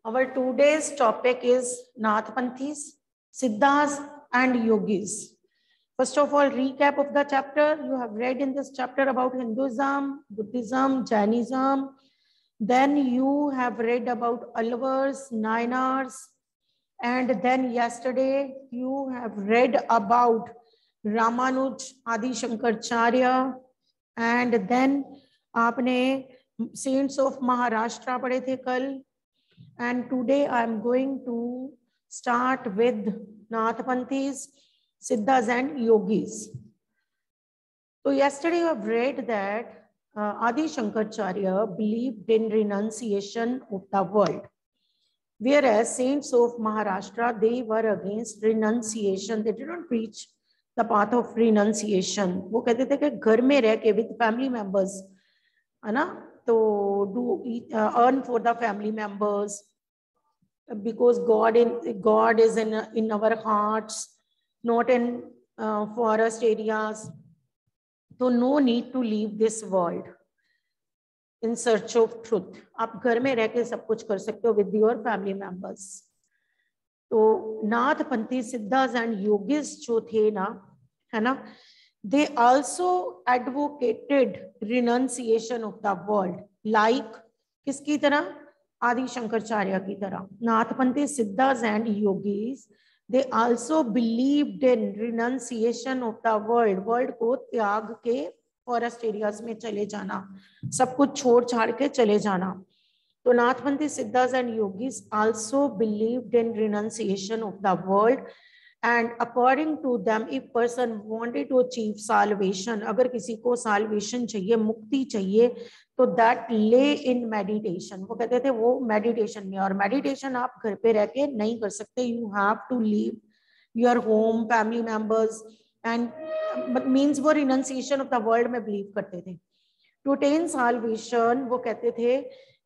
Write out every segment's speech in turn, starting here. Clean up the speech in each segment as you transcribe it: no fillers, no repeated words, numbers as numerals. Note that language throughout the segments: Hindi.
Our today's topic is Nathpanthis, Siddhas and Yogis. First of all, recap of the chapter. You have read in this chapter about Hinduism, Buddhism, Jainism. Then you have read about Alvars, Nayanars. And then yesterday you have read about Ramanuj, Adi Shankaracharya. And then आपने Saints of Maharashtra पढ़े थे कल. And today I am going to start with Nathpanthis, Siddhas and Yogis. So yesterday you have read that Adi Shankaracharya believed in renunciation of the world, whereas saints of Maharashtra, they were against renunciation. They did not preach the path of renunciation. वो कहते थे कि घर में रह के with family members, है ना, तो do earn for the family members, because God is in our hearts, not in forest areas. So no need to leave this world in search of truth. आप घर में रह के सब कुछ कर सकते हो with your family members. तो नाथपंथी सिद्धास एंड योगिस जो थे ना, है ना, they also advocated renunciation of the world, like किसकी तरह? आदि शंकराचार्य की तरह. Nathpanthi siddhas and yogis, they also believed in renunciation of the world. World को त्याग के फॉरेस्ट एरियाज में चले जाना, सब कुछ छोड़ छाड़ के चले जाना. तो Nathpanthi siddhas and yogis also believed in renunciation of the world, and according to them, if person wanted to achieve salvation, अगर किसी को salvation चाहिए, मुक्ति चाहिए, तो that lay in meditation. वो कहते थे वो meditation में, और meditation आप घर पे रह के नहीं कर सकते. You have to leave your home, family members, and but means वो renunciation of the world में believe करते थे. To attain salvation, वो कहते थे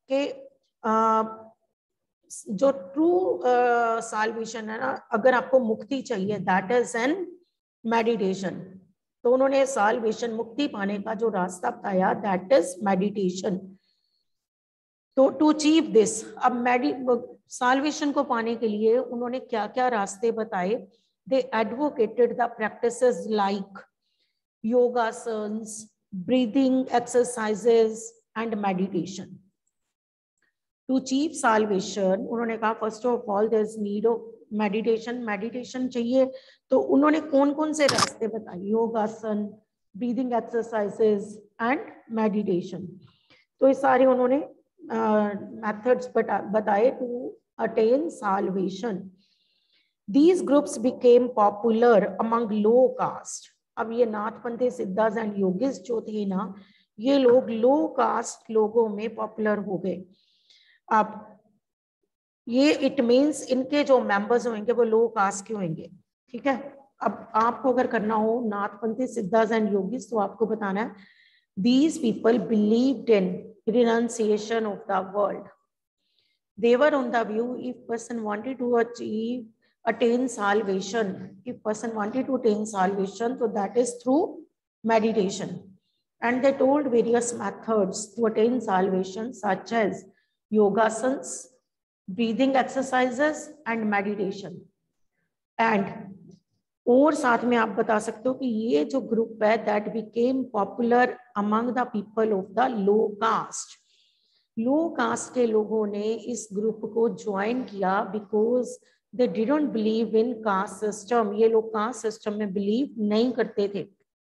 कि जो ट्रू साल्वेशन है ना, अगर आपको मुक्ति चाहिए, दैट इज एन मेडिटेशन. तो उन्होंने साल्वेशन, मुक्ति पाने का जो रास्ता बताया, दैट इज मेडिटेशन. तो टू अचीव दिस, अब साल्वेशन को पाने के लिए उन्होंने क्या क्या रास्ते बताए. They advocated the practices like yogasanas, breathing exercises and meditation. To achieve salvation, उन्होंने कहा first of all there is need of meditation. Meditation चाहिए, तो उन्होंने कौन कौन से रास्ते बताए? योगासन, ब्रीदिंग एक्सरसाइजेस एंड मेडिटेशन. तो ये सारे उन्होंने मेथड्स बताए to attain salvation. These groups became popular among low caste. अब ये नाथपंथी सिद्धास एंड योगिस जो थे ना, ये लोग लो कास्ट लोगों में पॉपुलर हो गए. अब ये इट मीन्स इनके जो मेंबर्स होंगे वो लो कास्ट के होंगे. ठीक है. अब आपको अगर करना हो नाथपंथी सिद्धास एंड योगिस, तो आपको बताना है these people believed in renunciation of the world. They were on the view, if person wanted to attain salvation, if person wanted to attain salvation, so that is through meditation. And they told various methods to attain salvation, such as yogasans, breathing exercises and meditation. And और साथ में आप बता सकते हो कि ये जो ग्रुप है, that became popular among the people of the low caste. Low caste के लोगों ने इस ग्रुप को ज्वाइन किया because they didn't believe in caste system. ये लोग कास्ट सिस्टम में बिलीव नहीं करते थे.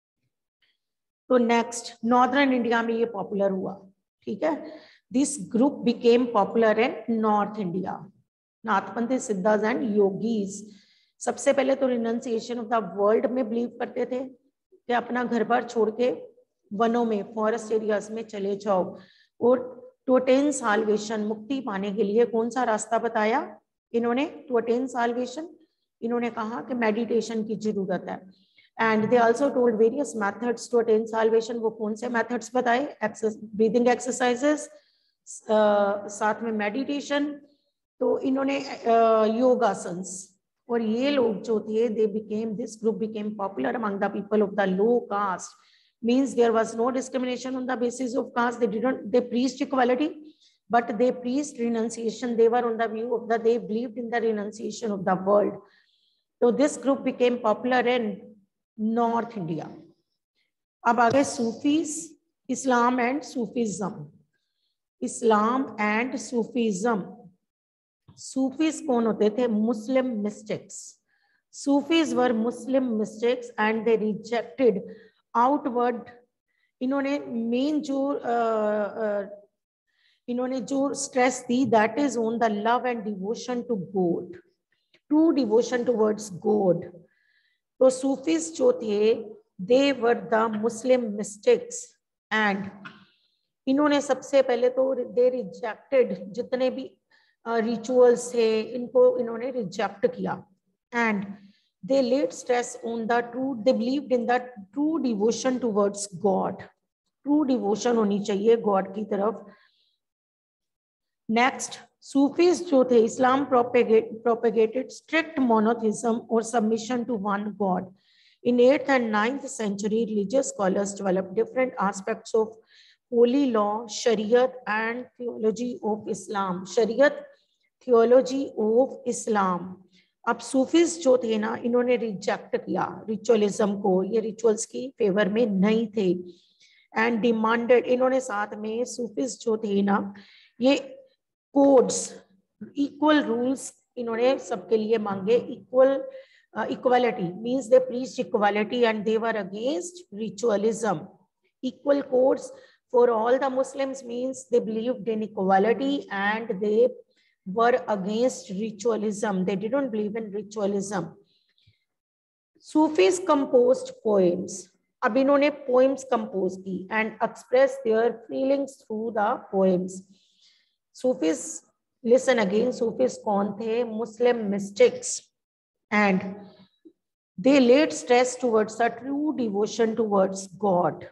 तो नेक्स्ट नॉर्दर्न इंडिया में ये पॉपुलर हुआ. ठीक है. This group became popular in North India. Nathpanthi siddhas and yogis सबसे पहले तो रिनंसिएशन ऑफ द वर्ल्ड में बिलीव करते थे कि अपना घर बार छोड़ के वनों में, फॉरेस्ट एरियाज में चले जाओ. और टू अटेन साल्वेशन, मुक्ति पाने के लिए कौन सा रास्ता बताया इन्होंने? टू अटेन साल्वेशन इन्होंने कहा कि मेडिटेशन की जरूरत है. And they also told various methods to attain salvation. वो कौन से मेथड्स बताए? ब्रीदिंग एक्सरसाइजेस, साथ में मेडिटेशन. तो इन्होंने योगासन्स. और ये लोग जो थे, this group became popular among the people of the low caste. Means there was no discrimination on the basis of caste. They preached equality. but they preached renunciation. They were on the view of they believed in the renunciation of the world. So this group became popular in North India. अब आगे Sufis, Islam and Sufism. Islam and Sufism. Sufis कौन होते थे? Muslim mystics. Sufis were Muslim mystics and they rejected outward. इन्होंने मेन जो स्ट्रेस दी, that is on the love and devotion to God, true devotion towards God. तो सूफीज जो थे, they were the Muslim mystics and इन्होंने सबसे पहले तो दे रिजेक्टेड जितने भी रिचुअल्स थे, इनको इन्होंने रिजेक्ट किया. And they laid stress on the true, they believed in the true devotion towards God. True devotion होनी चाहिए गॉड की तरफ. नेक्स्ट, सूफीज जो थे, इस्लाम प्रोपेगेटेड स्ट्रिक्ट मोनोथिज्म और submission to one God. In 8th and 9th century, religious scholars developed different aspects of holy law, Shariat and theology of Islam. Shariat, theology of Islam. अब सूफीज जो थे ना, इन्होंने रिजेक्ट किया रिचुअलिज्म को, ये रिचुअल्स की फेवर में नहीं थे. एंड डिमांडेड, इन्होंने साथ में सूफीज जो थे ना, ये कोड्स, इक्वल रूल्स इन्होंने सबके लिए मांगे. Equality means they preached equality and they were against ritualism. Equal codes for all the Muslims means they believed in equality and they were against ritualism. They didn't believe in ritualism. Sufis composed poems. अब इन्होंने poems compose की and express their feelings through the poems. Sufis, listen again, Sufis कौन थे? Muslim mystics. And they laid stress towards a true devotion towards God.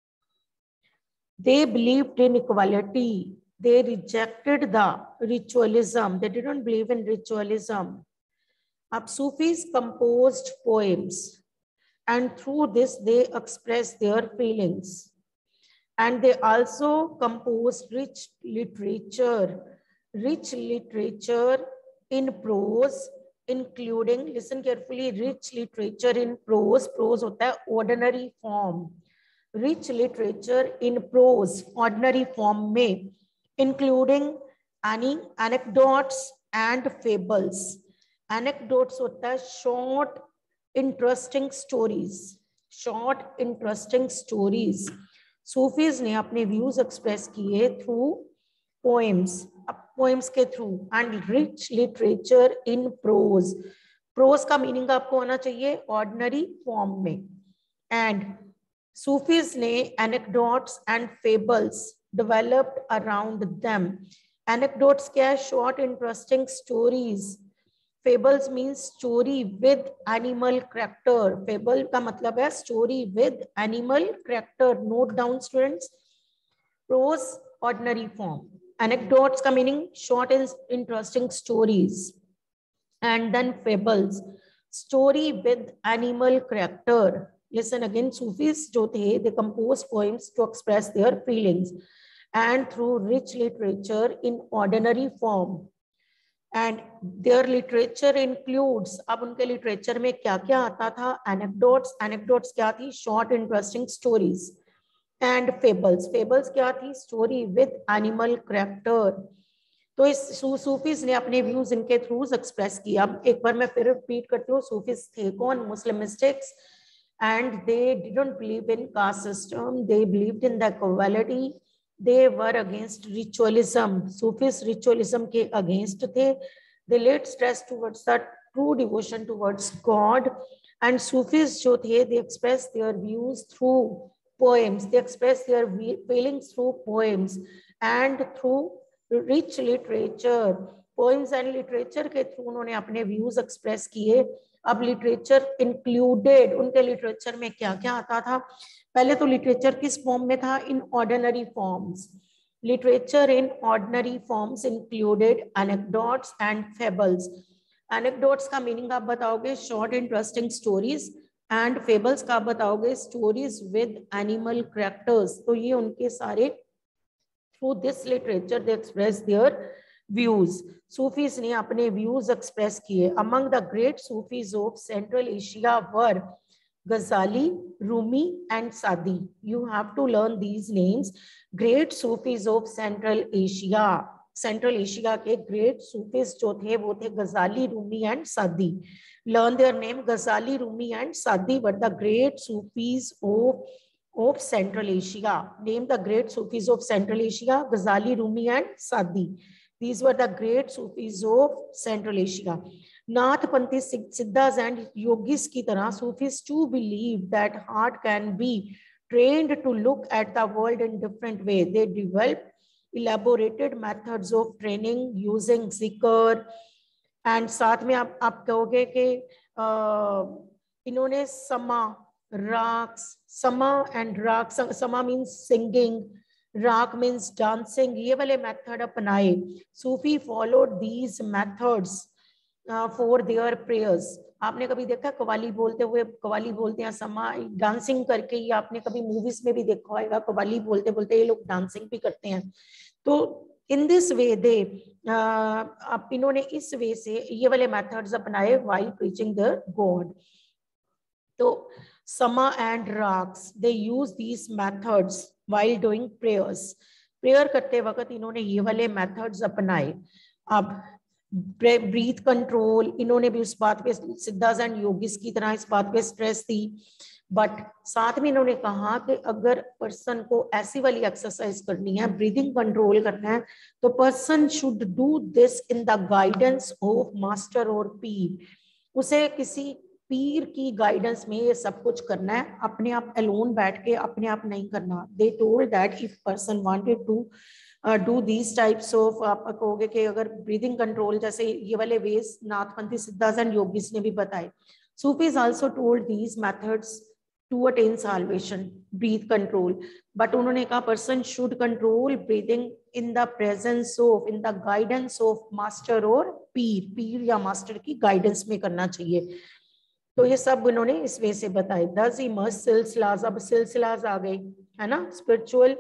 They believed in equality. They rejected the ritualism. They didn't believe in ritualism. Ab Sufis composed poems, and through this they expressed their feelings. And they also composed rich literature in prose, including, listen carefully, rich literature in prose. Prose होता है ordinary form. Rich literature in prose, ordinary form में, including anecdotes and fables. Anecdotes होता है short interesting stories. Short interesting stories. Sufis ने अपने views express किए through poems. पोएम्स के through. And rich literature in prose. Prose का मीनिंग आपको आना चाहिए ऑर्डिनरी फॉर्म में. एंड सूफीज ने anecdotes and fables developed around them. Anecdotes क्या है? Short interesting stories. Fables means story with animal character. Fable का मतलब है story with animal character. Note down students. Prose ordinary form. Anecdotes का meaning short and interesting stories, and then fables, story with animal character. Listen again, Sufis जो थे, they composed poems to express their feelings and through rich literature in ordinary form. And their literature includes, अब उनके literature में क्या क्या आता था? Anecdotes. Anecdotes क्या थी? Short interesting stories. And fables. Fables क्या थी? Story with animal character. तो इस सूफीज ने अपने व्यूज इनके थ्रू एक्सप्रेस किया. एक बार मैं फिर रिपीट करती हूँ. सूफीज थे कौन? Muslim mystics. And they didn't believe in caste system. They believed in the equality. They were against ritualism. Sufis ritualism के अगेंस्ट थे. They laid stress towards the true devotion towards God. And Sufis जो थे, they express their views through poems. They express their feelings through poems and through rich literature. Poems and literature के थ्रू उन्होंने अपने views express किए. अब literature included, उनके literature में क्या क्या आता था? पहले तो literature किस form में था? In ordinary forms. Literature in ordinary forms included anecdotes and fables. Anecdotes का meaning आप बताओगे? Short interesting stories. And fables का बताओगे? Stories with animal characters. तो ये उनके सारे through this literature they express their views. Sufis ने अपने व्यूज एक्सप्रेस किए। Among the great Sufis of Central Asia were Ghazali, Rumi and Sadi. You have to learn these names. Great Sufis of Central Asia. Central Asia के great Sufis जो थे वो थे Ghazali, Rumi and Sadi. Learn their name. Ghazali, Rumi and Sadi were the great Sufis of Central Asia. Name the great Sufis of Central Asia. Ghazali, Rumi and Sadi. These were the great Sufis of Central Asia. Nathpanthi siddhas and yogis की तरह Sufis to believe that heart can be trained to look at the world in different way. They develop elaborated methods of training using जिक्र एंड साथ में आप कहोगे कि इन्होंने समा and raga, sama means singing, raga means dancing, ये वाले मेथड अपनाए। Sufi followed these methods for their prayers. आपने कभी देखा कवाली बोलते हुए, कवाली बोलते हैं समा डांसिंग करके, ये आपने कभी मूवीज में भी देखा होगा, कवाली बोलते बोलते ये लोग डांसिंग भी करते हैं। तो इन दिस वे दे इन्होंने इस वे से ये वाले मेथड्स अपनाए व्हाइल प्रीचिंग द गॉड। तो sama and ragas they use these methods while doing prayers. Prayer करते वक्त इन्होंने ये वाले मेथड्स अपनाए। अब ब्रीथ कंट्रोल, इन्होंने भी उस बात पे सिद्धास एंड योगीस की तरह इस बात पे स्ट्रेस दी। बट साथ में इन्होंने कहा कि अगर पर्सन को ऐसी वाली एक्सरसाइज करनी है, ब्रीदिंग कंट्रोल करना है, तो person should do this in the guidance of master और पीर। उसे किसी पीर की गाइडेंस में ये सब कुछ करना है, अपने आप अलोन बैठ के अपने आप नहीं करना। They told that if person wanted to do these types of, आप कहोगे कि अगर ब्रीदिंग कंट्रोल जैसे ये वाले ways Nathpanthi siddhas and yogis ने भी बताए। Sufis also told these methods to attain salvation, breath control, but उन्होंने कहा person should control breathing in the presence of, in the guidance of master और पीर, पीर या मास्टर की गाइडेंस में करना चाहिए। तो ये सब उन्होंने इस वे से बताए। दस ही मस्ट सिलसिलाज, अब सिलसिलाज आ गए है ना, स्पिरिचुअल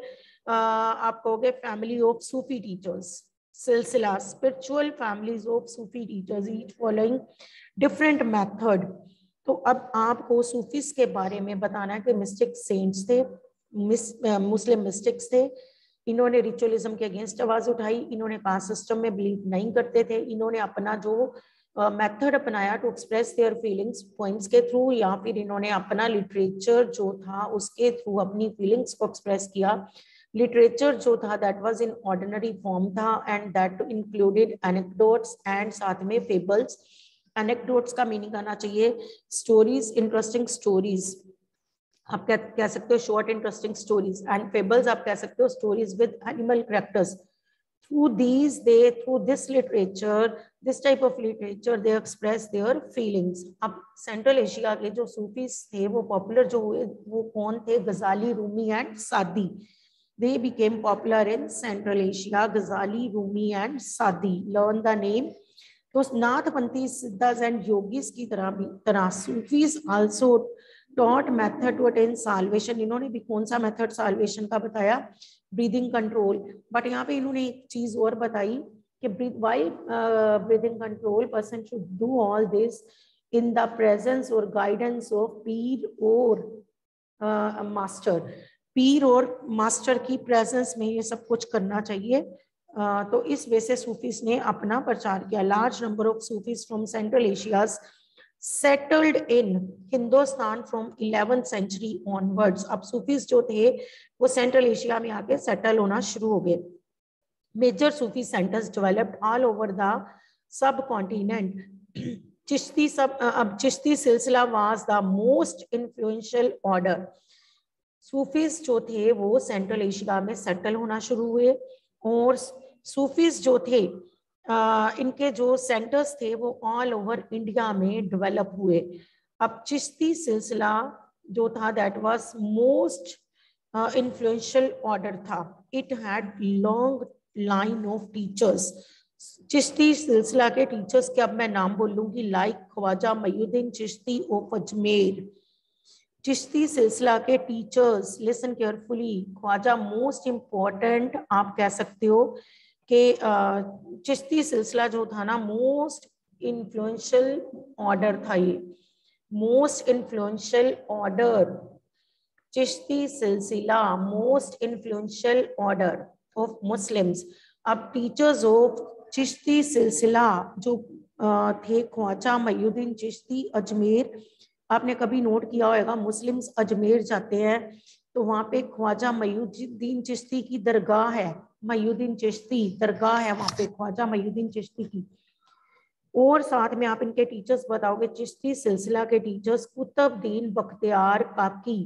आप कहोगे फैमिली ऑफ सूफी टीचर्स, सिलसिला spiritual families of Sufi teachers, each following different method. तो अब आपको सूफीज के बारे में बताना है कि मिस्टिक सेंट्स थे, मुस्लिम मिस्टिक्स थे। इन्होंने रिचुअलिज्म के अगेंस्ट आवाज उठाई, इन्होंने कास्ट सिस्टम में बिलीव नहीं करते थे, इन्होंने अपना जो मेथड अपनाया to express their feelings points के थ्रू, या फिर इन्होंने अपना लिटरेचर जो था उसके थ्रू अपनी फीलिंग्स को एक्सप्रेस किया। लिटरेचर जो था that was in ordinary form था and that included anecdotes and साथ में फेबल्स। एनेक्डोट्स का मीनिंग आना चाहिए स्टोरीज, इंटरेस्टिंग स्टोरीज, आप कह सकते हो short interesting stories, and fables आप कह सकते हो stories with animal characters. Through this literature, this type of literature, they express their feelings. अब सेंट्रल एशिया के जो सूफीज थे वो पॉपुलर जो हुए वो कौन थे? Ghazali, Rumi and Saadi. They became popular in Central Asia. Ghazali, Rumi and Sadi. Learn the name. तो नाथपंथी सिद्धास एंड योगीस की तरह Sufis also taught method to attain salvation. इन्होंने भी कौन सा मेथड साल्वेशन का बताया? Breathing control. बट यहाँ पे इन्होंने एक चीज और बताई कि while breathing control person should do all this in the presence और गाइडेंस ऑफ पीर और मास्टर। पीर और मास्टर की प्रेजेंस में ये सब कुछ करना चाहिए। तो इस वजह से सूफीज ने अपना प्रचार किया। Large number of Sufis from Central Asia settled in Hindustan from 11th century onwards। अब सूफीज जो थे वो सेंट्रल एशिया में आके सेटल होना शुरू हो गए। Major Sufi centres developed all over the subcontinent. Chishti सिलसिला was the most influential order. Sufis जो थे वो सेंट्रल एशिया में सेटल होना शुरू हुए और सूफीज जो थे इनके जो सेंटर्स थे वो ऑल ओवर इंडिया में डेवलप हुए। अब चिश्ती सिलसिला जो था that was most influential order था। It had long line of teachers. Chishti सिलसिला के टीचर्स के अब मैं नाम बोलूंगी, लाइक ख्वाजा मईनुद्दीन चिश्ती ऑफ अजमेर, चिश्ती सिलसिला के teachers, listen carefully, Khwaja most important आप कह सकते हो कि चिश्ती सिलसिला जो था ना मोस्ट इन्फ्लुएंशियल ऑर्डर था, ये मोस्ट इन्फ्लुएंशियल ऑर्डर, चिश्ती सिलसिला most influential order of Muslims. अब टीचर्स ऑफ चिश्ती सिलसिला जो थे ख्वाजा मुइनुद्दीन चिश्ती अजमेर। आपने कभी नोट किया होगा मुस्लिम्स अजमेर जाते हैं तो वहां पे ख्वाजा मुइनुद्दीन चिश्ती की दरगाह है, मुइनुद्दीन चिश्ती दरगाह है वहां पे ख्वाजा मुइनुद्दीन चिश्ती की। और साथ में आप इनके टीचर्स बताओगे, चिश्ती सिलसिला के teachers Qutubuddin Bakhtiyar Kaki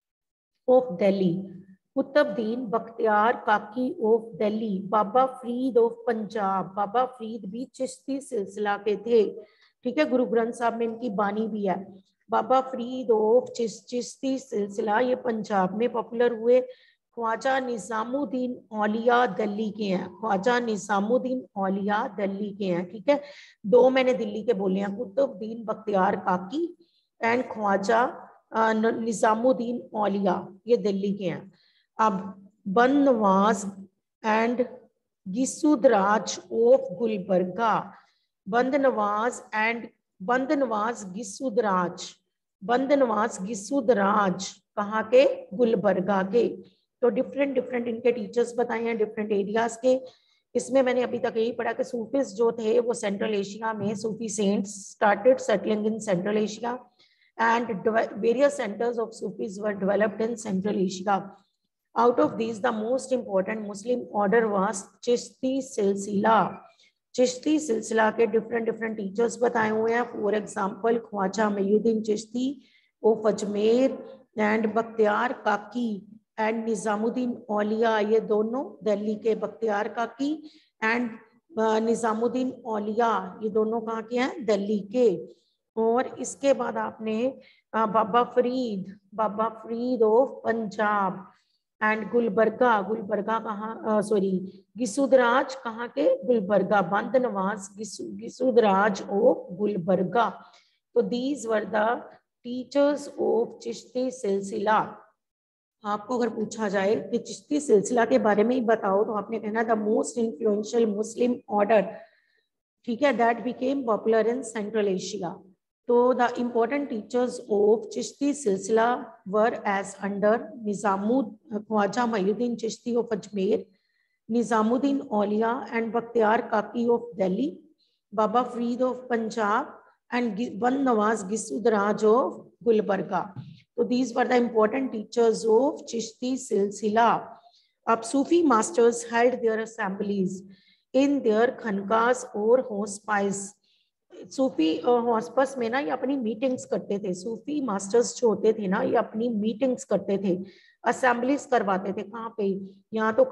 of Delhi, Qutbuddin Bakhtiyar Kaki of Delhi, Baba Farid of Punjab, Baba Farid भी चिश्ती सिलसिला के थे, ठीक है, गुरु ग्रंथ साहब में इनकी बानी भी है। बाबा फरीद ऑफ चिश्ती सिलसिला ये पंजाब में पॉपुलर हुए। ख्वाजा निजामुद्दीन औलिया दिल्ली के हैं, ख्वाजा निजामुद्दीन औलिया दिल्ली के हैं, ठीक है। दो मैंने दिल्ली के बोले हैं, कुतुबुद्दीन बख्तियार काकी एंड ख्वाजा निजामुद्दीन औलिया, ये दिल्ली के हैं। अब Bandanawaz and Gisudaraz of Gulbarga, Bandanawaz and Bandanawaz Gisudaraz, Bandanawaz Gisudaraz कहाँ के, गुलबर्गा के। तो डिफरेंट इनके टीचर्स बताए हैं डिफरेंट एरियाज के। इसमें मैंने अभी तक यही पढ़ा कि सूफीज जो थे वो सेंट्रल एशिया में, Sufi saints started settling in central Asia and various centers of Sufis were developed in Central Asia. Out of these, the most important Muslim order was Chishti Silsila. Chishti सिलसिला के डिफरेंट टीचर्स बताए हुए हैं। For example Khwaja Muinuddin Chishti of Ajmer and Bakhtiyar Kaki and Nizamuddin औलिया, ये दोनों दिल्ली के, बख्तियार काकी एंड निजामुद्दीन औलिया ये दोनों कहाँ के हैं, दिल्ली के। और इसके बाद आपने बाबा फरीद ऑफ पंजाब एंड गुलबर्गा, गुलबर्गा कहाँ, सॉरी गिसुदराज कहाँ के, गुलबर्गा, बंदनवाज गिसुदराज ऑफ गुलबर्गा। तो these were the teachers of Chishti Silsila. आपको अगर पूछा जाए कि चिश्ती सिलसिला के बारे में ही बताओ तो आपने कहना the most influential Muslim order, ठीक है, that became popular in central Asia. तो the important teachers of Chishti Silsila were as under Khwaja Muinuddin Chishti of Ajmer, Nizamuddin Auliya and Bakhtiyar Kaki of Delhi, Baba Farid of Punjab and Bandanawaz Gisudaraz of Gulbarga. तो these were the important teachers of Chishti Silsila. अब Sufi masters held their assemblies in their khanqahs और हॉस्पाइस। सूफी हॉस्पस में ना ये अपनी मीटिंग्स करते थे, सूफी मास्टर्स जो होते थे ना ये अपनी मीटिंग्स करते थे, असेंबलीज करवाते थे। कहाँ पे, यहाँ तो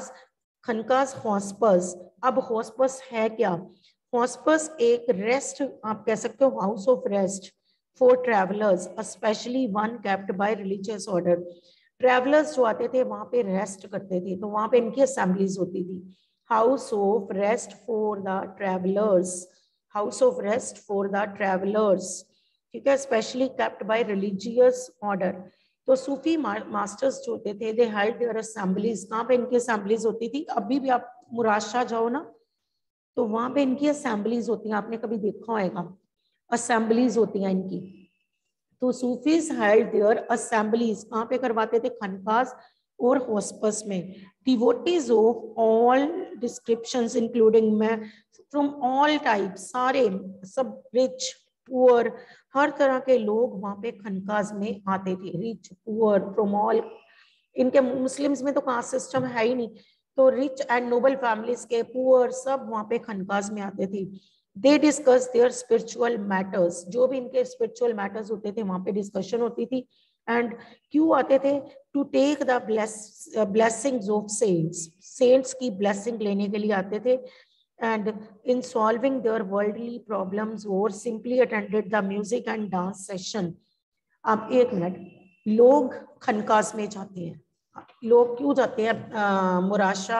खनकास हॉस्पस। अब हॉस्पस है क्या, हॉस्पस एक रेस्ट आप कह सकते हो, house of rest for travelers, especially one kept by religious order. Travellers जो आते थे वहां पे रेस्ट करते थे तो वहां पे इनकी असेंबलीज होती थी, house of rest for the travellers, house of rest for the travellers, ठीक है, specially kept by religious order. तो सूफी मास्टर्स जो होते थे दे हेल्ड देयर असेंबलीज, कहाँ पे इनकी असेंबलीज होती थी। अभी भी आप मुराशा जाओ ना तो वहां पे इनकी असेंबलीज होती हैं, आपने कभी देखा होगा, असेंबलीज होती हैं इनकी। तो सूफीज हेल्ड देयर असेंबलीज कहाँ पे करवाते थे, खनकास और हॉस्पस में। Devotees of all descriptions including men from all type, सारे सब, रिच पुअर, हर तरह के लोग वहां पे खनकास में आते थे, रिच पुअर फ्रॉम ऑल। इनके मुस्लिम्स में तो कास्ट सिस्टम है ही नहीं, तो रिच एंड नोबल फैमिलीज के, पुअर, सब वहां पे खनकास में आते थे। They discuss their spiritual matters, जो भी इनके स्पिरिचुअल मैटर्स होते थे वहां पे डिस्कशन होती थी। एंड क्यों आते थे, to take the blessings of saints, saints की ब्लेसिंग लेने के लिए आते थे। And in solving their worldly problems और simply attended the music and dance session. अब एक मिनट, लोग खनकास में जाते हैं, लोग क्यों जाते हैं मुराशा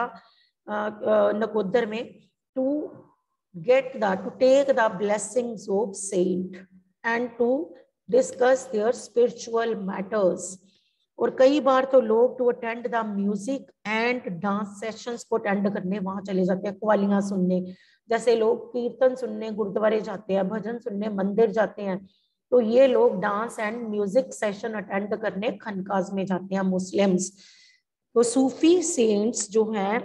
नकोदर में, to get the to take the blessings of saint and to discuss their spiritual matters. और कई बार तो लोग to attend the music and dance sessions को अटेंड करने वहां चले जाते हैं, कवालियां सुनने। जैसे लोग कीर्तन सुनने गुरुद्वारे जाते हैं, भजन सुनने मंदिर जाते हैं, तो ये लोग dance and music session attend करने खनकाज में जाते हैं मुस्लिम्स। तो सूफी सेंट्स जो हैं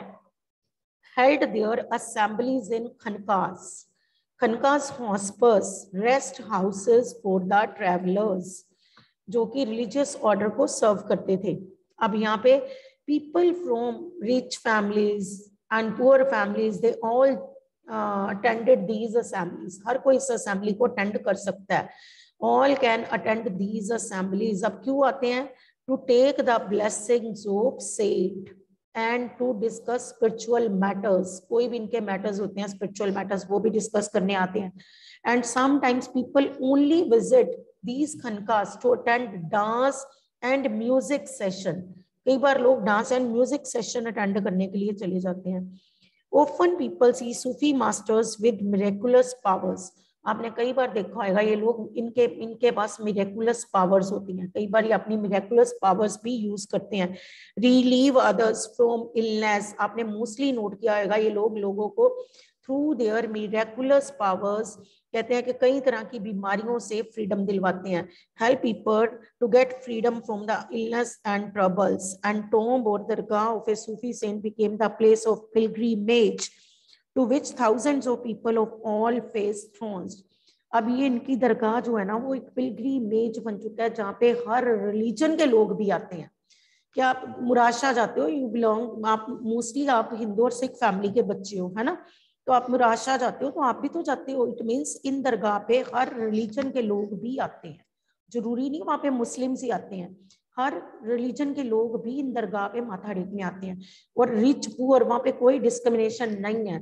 held their assemblies in khankas. Khankas hospitals, rest houses for the travelers, जो कि रिलीजियस ऑर्डर को सर्व करते थे। अब यहाँ पे people from rich families and poor families they all attended these assemblies. हर कोई इस असेंबली को अटेंड कर सकता है। All can attend these assemblies. अब क्यों आते हैं? To take the blessings of saint and to discuss spiritual matters. कोई भी इनके मैटर्स होते हैं स्पिरिचुअल मैटर्स, वो भी डिस्कस करने आते हैं। And sometimes people only visit these khankas to attend dance and music session. कई बार लोग dance and music session attend करने के लिए चले जाते हैं। Often people see Sufi masters with miraculous powers. आपने कई बार देखा होगा ये लोग इनके पास मिरेकुलस पावर्स होती हैं। कई बार ये अपनी मिरेकुलस पावर्स भी यूज करते हैं। Relieve others from illness. आपने मोस्टली नोट किया होगा ये लोग लोगों को थ्रू देयर मिरेकुलस पावर्स, कहते हैं कि कई तरह की बीमारियों से फ्रीडम दिलवाते हैं। Help people to get freedom from the illness and troubles. And tomb और dargah of a Sufi saint became the place of pilgrimage to which thousands of people of all faiths throned. अब ये इनकी दरगाह जो है ना वो एक पिलग्रिमेज बन चुका है जहाँ पे हर रिलीजन के लोग भी आते हैं। क्या आप मुराशा जाते हो? यू बिलोंग, आप मोस्टली आप हिंदू और सिख फैमिली के बच्चे हो, है ना? तो आप मुराशा जाते हो तो आप भी तो जाते हो। इट मीन्स इन दरगाह पे हर रिलीजन के लोग भी आते हैं। जरूरी नहीं वहाँ पे मुस्लिम्स ही आते हैं, हर रिलीजन के लोग भी इन दरगाह पे माथा टेकने आते हैं। और रिच पुअर वहाँ पे कोई डिस्क्रिमिनेशन नहीं है।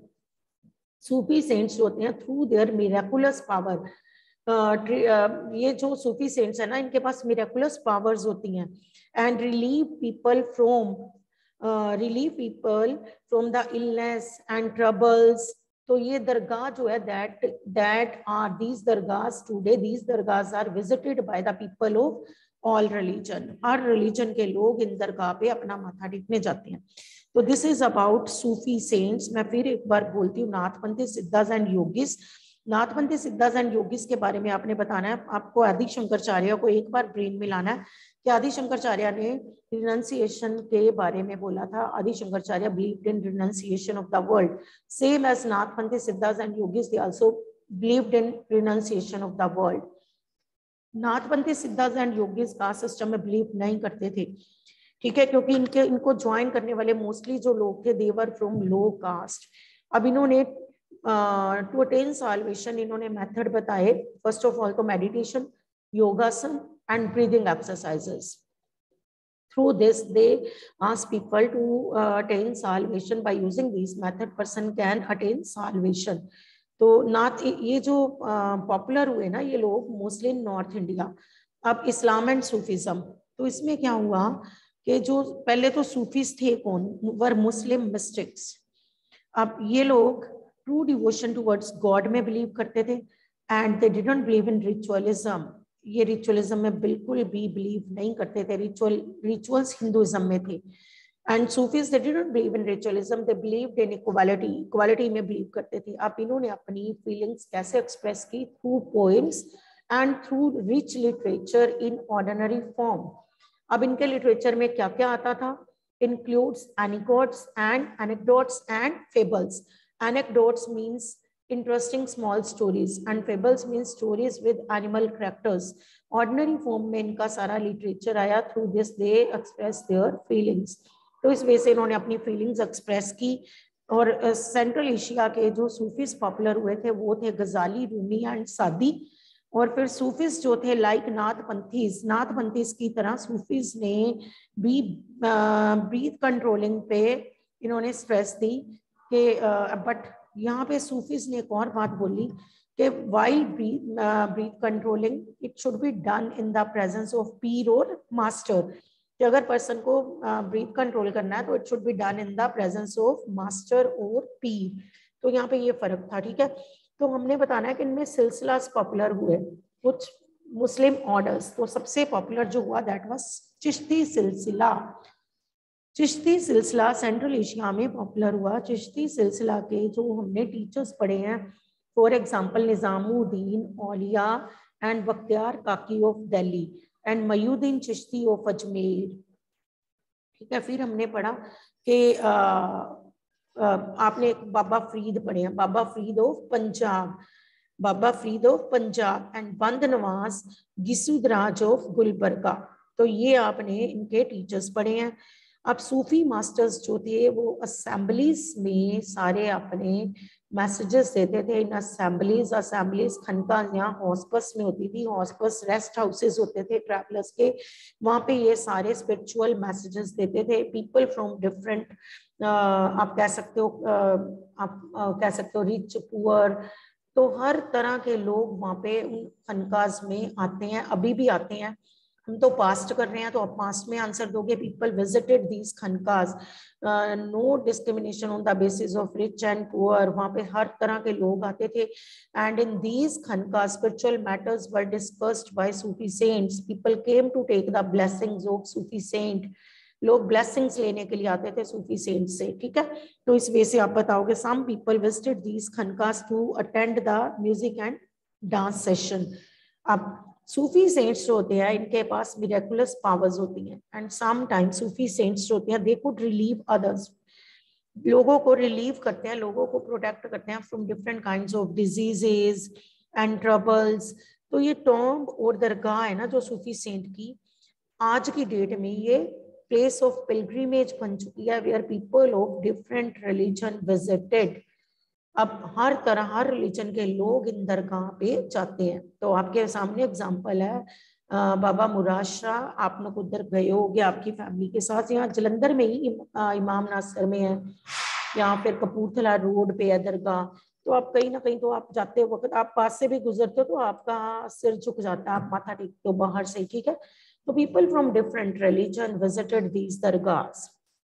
सूफी सेंट्स होते हैं थ्रू देयर मिरेकुलस पावर। ये जो सूफी सेंट्स है ना इनके पास मिरेकुलस पावर्स होती हैं। And relieve people from the illness and troubles. तो ये दरगाह जो है that are these dargahs today, these dargahs are visited by the people of all religion. हर रिलीजन के लोग इन दरगाह पे अपना माथा टेकने जाते हैं। तो this is about Sufi saints. मैं फिर एक बार बोलती हूँ, Nathpanthi siddhas and yogis. Nathpanthi siddhas and yogis के बारे में आपने बताना है। आपको आदि शंकराचार्य को एक बार ब्रेन में लाना है कि आदि शंकराचार्य ने रिनंसिएशन के बारे में बोला था। Adi Shankaracharya believed in renunciation of the world, same as Nathpanthi siddhas and yogis, they also believed in renunciation of the world. Nathpanthi siddhas and yogis caste system में बिलीव नहीं करते थे, ठीक है, क्योंकि इनको ज्वाइन करने वाले मोस्टली जो लोग थे देवर फ्रॉम लो कास्ट। अब इन्होंने टू अटेन साल्वेशन इन्होंने मेथड बताए। फर्स्ट ऑफ ऑल तो meditation, yogasana and breathing exercises. Through this they ask people to attain salvation by using this method person can attain salvation. तो नाथ ये जो पॉपुलर हुए ना ये लोग मोस्टली इन नॉर्थ इंडिया। अब इस्लाम एंड सूफिज्म, तो इसमें क्या हुआ कि जो पहले तो सूफीज थे कौन, वर मुस्लिम मिस्टिक्स। अब ये लोग ट्रू डिवोशन टुवर्ड्स गॉड में बिलीव करते थे and they didn't believe in ritualism. ये रिचुअलिज्म में बिल्कुल भी बिलीव नहीं करते थे। रिचुअल्स हिंदुइज्म में थे। And Sufis they didn't believe in ritualism, they believed in equality. Equality में बिलीव करते थे। अब इन्होंने अपनी फीलिंग्स कैसे एक्सप्रेस की? Through poems and through rich literature in ordinary form. अब इनके लिटरेचर में क्या क्या आता था? Includes anecdotes and fables. Anecdotes means interesting small stories and fables means stories with animal characters. Ordinary form में इनका सारा लिटरेचर आया। Through this they express their feelings. तो इस वजह से इन्होंने अपनी फीलिंग्स एक्सप्रेस की। और सेंट्रल एशिया के जो सूफीज पॉपुलर हुए थे वो थे गजाली, रूमी एंड सादी। और फिर सूफीज जो थे लाइक नाथपंथीज की तरह सूफीज ने भी ब्रीथ कंट्रोलिंग पे इन्होंने स्ट्रेस दी कि बट यहाँ पे सूफीज ने एक और बात बोली कि while breath controlling it should be done in the presence of पीर और मास्टर। कि अगर पर्सन को ब्रीथ कंट्रोल करना है तो it should be done in the presence of master और पीर। तो यहाँ पे ये फर्क था, ठीक है। तो हमने बताना है कि इनमें सिलसिलास पॉपुलर हुए। कुछ मुस्लिम ऑर्डर्स, तो सबसे पॉपुलर जो हुआ दैट वाज चिश्ती सिलसिला। चिश्ती सिलसिला सेंट्रल एशिया में पॉपुलर हुआ। चिश्ती सिलसिला के जो हमने टीचर्स पढ़े हैं, for example Nizamuddin Auliya and Bakhtiyar Kaki of Delhi and Muinuddin Chishti of Ajmer. ठीक है, फिर हमने पढ़ा कि आपने एक बाबा फरीद पढ़े हैं, Baba Farid of Punjab, Baba Farid of Punjab and Banda Nawaz गिसुदराज of Gulbarga. तो ये आपने इनके टीचर्स पढ़े हैं। अब सूफी मास्टर्स जो थे वो असेंबलीज में सारे अपने मैसेजेस देते थे इन असेंबलीज। असेंबलीज खनका यहाँ हॉस्पस में होती थी, हॉस्पस रेस्ट हाउसेस होते थे ट्रैवलर्स के, वहाँ पे ये सारे स्पिरिचुअल मैसेजेस देते थे। पीपल फ्रॉम डिफरेंट, आप कह सकते हो कह सकते हो रिच पुअर, तो हर तरह के लोग वहाँ पे उन खनकाज में आते हैं, अभी भी आते हैं। हम तो पास्ट कर रहे हैं तो आप पास्ट में आंसर दोगे। People visited these khanqahs, no discrimination on the basis of rich and poor, वहाँ पे हर तरह के लोग आते थे। And in these khanqahs spiritual matters were discussed by Sufi saints. People came to take the blessings of Sufi saint, लोग ब्लेसिंग्स लेने के लिए आते थे सूफी सेंट से। ठीक है, तो इस वे से आप बताओगे some people visited these khanqahs to attend the music and dance session. अब सूफी सेंट्स जो होते हैं इनके पास मिरेकुलस पावर्स होती हैं and some time Sufi saints जो होते हैं दे कुड रिलीव अदर्स, लोगों को रिलीव करते हैं, लोगों को प्रोटेक्ट करते हैं from different kinds of diseases and troubles. तो ये टॉम्ब और दरगाह है ना जो सूफी सेंट की, आज की डेट में ये प्लेस ऑफ पिलग्रिमेज बन चुकी है where people of different religion visited. अब हर तरह हर रिलीजन के लोग इन दरगाह पे जाते हैं। तो आपके सामने एग्जांपल है बाबा मुराद शाह, आप लोग उधर गए होगे आपकी फैमिली के साथ, यहाँ जलंधर में ही इमाम नासर में है, या फिर कपूरथला रोड पे है दरगाह। तो आप कहीं ना कहीं तो आप जाते वक्त आप पास से भी गुजरते हो तो आपका सिर झुक जाता है, आप माथा टेकते हो बाहर से। ठीक है, तो people from different religion visited these dargahs.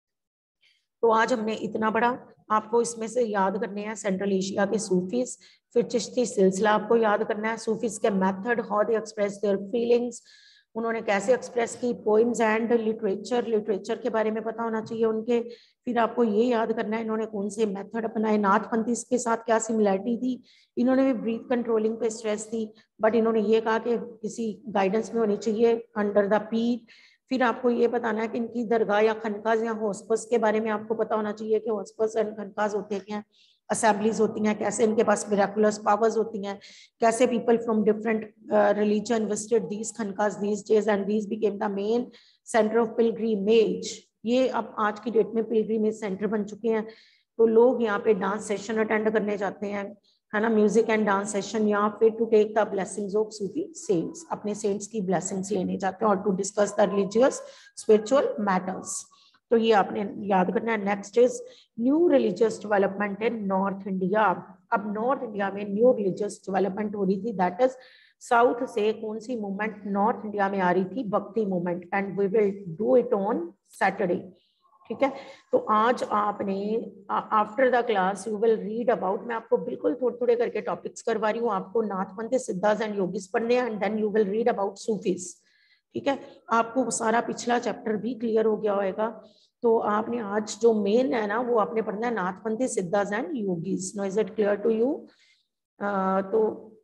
तो आज हमने इतना बड़ा, आपको इसमें से याद करने हैं सेंट्रल एशिया के सूफीज, फिर चिश्ती सिलसिला आपको याद करना है, सूफीज के method, how they express their feelings, उन्होंने कैसे एक्सप्रेस की, पोइम्स एंड लिटरेचर, लिटरेचर के बारे में पता होना चाहिए उनके। फिर आपको ये याद करना है इन्होंने कौन से मेथड अपनाए, नाथपंथी के साथ क्या सिमिलैरिटी थी, इन्होंने भी ब्रीथ कंट्रोलिंग पे स्ट्रेस दी, बट इन्होंने ये कहा कि किसी गाइडेंस में होनी चाहिए अंडर द पीठ। फिर आपको ये बताना है कि इनकी दरगाह या खनकाज या हॉस्पस के बारे में आपको पता होना चाहिए कि हॉस्पस एंड खनकाज होते हैं, असेंबलीज होती हैं, कैसे इनके पास मिरेकुलस पावर्स होती हैं, कैसे people from different religion visited these khanqahs these days and these became the main centre of pilgrimage. ये अब आज की डेट में पिलग्रिमेज सेंटर बन चुके हैं। तो लोग यहाँ पे डांस सेशन अटेंड करने जाते हैं, है ना, म्यूजिक एंड डांस सेशन, यहाँ पे to take the blessings of Sufi saints, अपने सेंट्स की ब्लेसिंग्स लेने जाते हैं और to discuss the religious spiritual matters. तो ये आपने याद करना है। Next is new religious development in north India. अब नॉर्थ इंडिया में न्यू रिलीजियस डेवलपमेंट हो रही थी, दैट इज साउथ से कौन सी मूवमेंट नॉर्थ इंडिया में आ रही थी, Bhakti movement, and we will do it on Saturday. ठीक है, तो आज आपने after the class you will read about, मैं आपको बिल्कुल थोड़े थोड़े करके टॉपिक्स करवा रही हूँ, आपको नाथपंथी सिद्धास एंड योगीस पढ़ने हैं and then you will read about Sufis. ठीक है, आपको सारा पिछला चैप्टर भी क्लियर हो गया होगा। तो आपने आज जो मेन है ना वो आपने पढ़ना है Nathpanthi siddhas and yogis. No, is it clear to you? तो